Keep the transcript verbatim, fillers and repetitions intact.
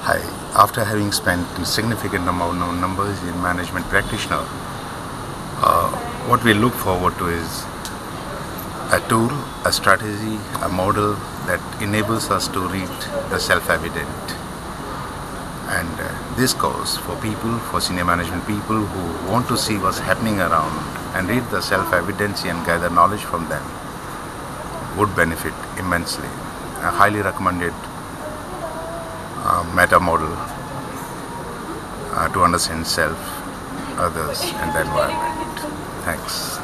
Hi. After having spent a significant amount of numbers in management practitioner, uh, what we look forward to is a tool, a strategy, a model that enables us to read the self-evident. And uh, this goes for people, for senior management people who want to see what's happening around and read the self-evidence and gather knowledge from them would benefit immensely. I highly recommended uh, meta model uh, to understand self, others and the environment. Thanks.